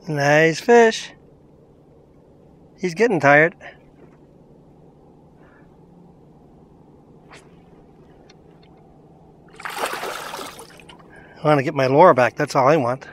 Nice fish. He's getting tired. I want to get my lure back, that's all I want.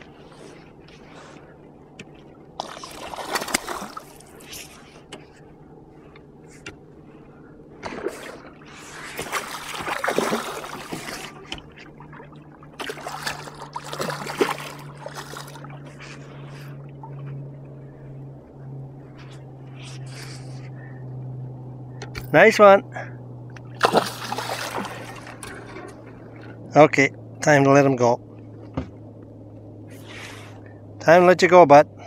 Nice one. Okay, time to let him go. Time to let you go, bud.